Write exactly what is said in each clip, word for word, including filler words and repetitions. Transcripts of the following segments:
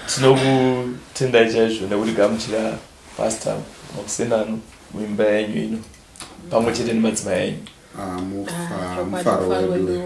tinokutenda chaizvo nekuti gamuchira pastor mukusenano muimba yenyu ino pamwe chete nemadzimai enyu. Mufaro wedu.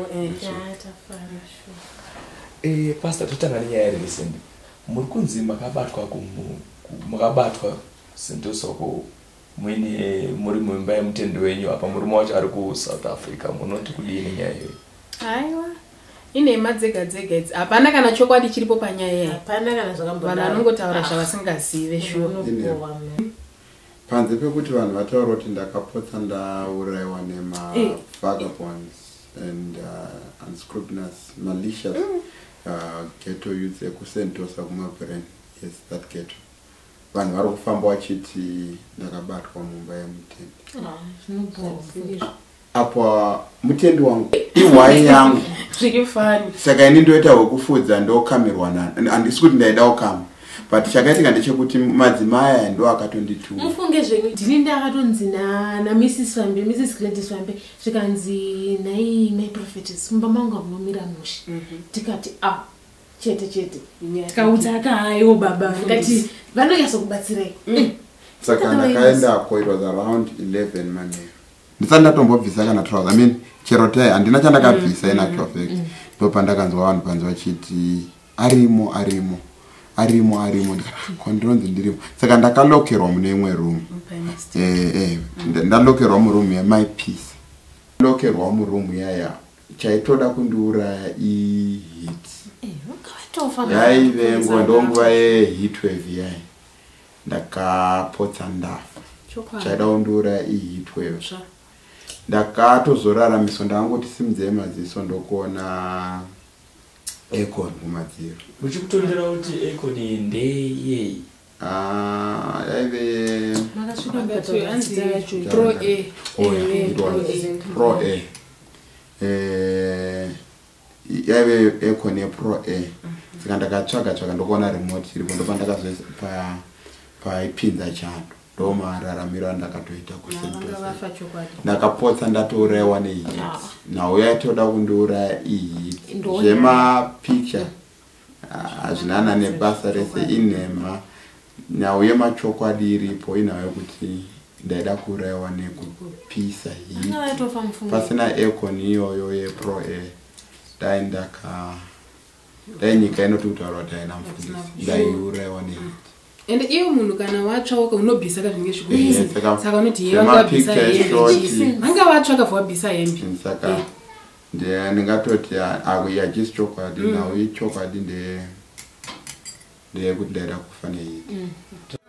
Eh, pastor totanga nenyaya recent. Muri kunzi makabatwa makabatwa sentosoko mwine muri muimba yemutende wenyu apa muri mwacho ari ku South Africa munoti kudini nyaya iyo? Aiwa. Ine madzega dzega idzi. Hapana kana chokwadi chiripo panyaya. Hapana kana zvakambodaro. Vanhu vanongotaura zvavasingazive shuno. Panze pekuti vanhu vataura kuti ndakapotsa ndaurayiwa nema vagabonds and uh, unscrupulous malicious mm. uh, ghetto youths ekusentosa kumabrand. Yes, that ghetto. Vanhu vari kufamba vachiti ndakabatwa mumba yemutende. Apa mutendi wangu iwai yangu zvikifani saka ini ndoita wekufudza ndokamirwa nani andisi kuti ndaida ukama but chakaitika ndechekuti madzimai ndo akatondituma mufunge zvenyu ndini ndakatonzi na na Missus Fambe Missus Gladys Fambe zvikanzi nai my prophetess mumba mangu munomira mushi tikati ah chete chete tikaudza akayo baba ngati vanonyasa kubatsirai saka ndakaenda ko it was around eleven mane ndisanda tombobvisa kana twelve I mean cherotai andina chandakabvisa ina twelve ndo pandakanzwa vanhu panzwa vachiti arimo arimo arimo arimo ndikandonzi ndirimo saka ndakalokerwa mune imwe room eh eh ndalokerwa mu room ya my peace lokerwa mu room yaya chaitoda kundiuraya i hit eh wakatofa yaive ngondonguva ye hit wave yai ndakapotsa ndafa chaida kundiuraya i hit wave ndakatozoraramiswa ndangoti simudze maziso ndokuona Econ kumadziro. Uchikutondera kuti Econ ndeye. Ah, yaive makasvika ngato anzi yacho Pro A. Pro A. Eh yaive Econ Pro A. Saka ndakatsvaga tsvaga ndokuona remote iripo ndo pandakazoisa pa pa ipinza chando. Ndo mararamiro ndakatoita kusentosa. Ndakapotsa ndatorewa nei. Nawo yaitoda kundiuraya iyi. Zvema picture azvinana nebasa rese inhema. Nawo yemachokwadi iripo inayo kuti ndaida kuurayiwa nekupisa hii. Pasina Econ iyoyo yePro A. Dai ndaka dai nyika inoti kutaura kuti haina mufundisi. Ndaiurayiwa nei. And iyo munhu kana watsvaka unobvisa kazvinge zvikuizi saka unoti yeva wabvisa hembe anga watsvaka for wabvisa hembe saka ndiye ndingatoti akuya just chokwadi nawo ichokwadi nde nde kuti ndaida kufa nei